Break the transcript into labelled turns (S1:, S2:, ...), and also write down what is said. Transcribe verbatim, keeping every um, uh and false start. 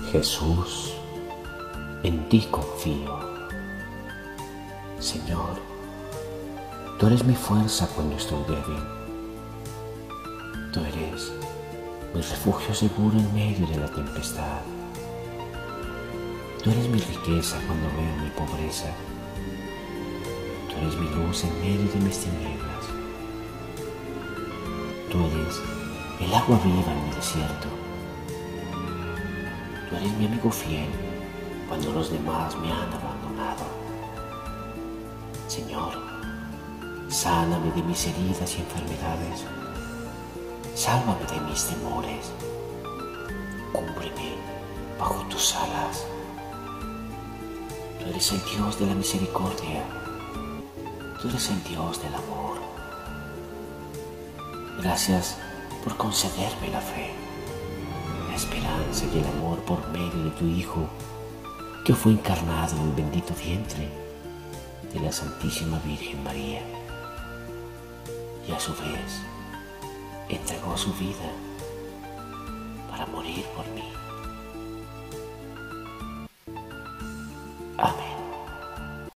S1: Jesús, en ti confío. Señor, tú eres mi fuerza cuando estoy débil. Tú eres mi refugio seguro en medio de la tempestad. Tú eres mi riqueza cuando veo mi pobreza. Tú eres mi luz en medio de mis tinieblas. Tú eres el agua viva en mi desierto. Tú eres mi amigo fiel cuando los demás me han abandonado. Señor, sáname de mis heridas y enfermedades. Sálvame de mis temores. Cúbreme bajo tus alas. Tú eres el Dios de la misericordia. Tú eres el Dios del amor. Gracias por concederme la fe, la esperanza y el amor por medio de tu Hijo, que fue encarnado en el bendito vientre de la Santísima Virgen María, y a su vez entregó su vida para morir por mí. Amén.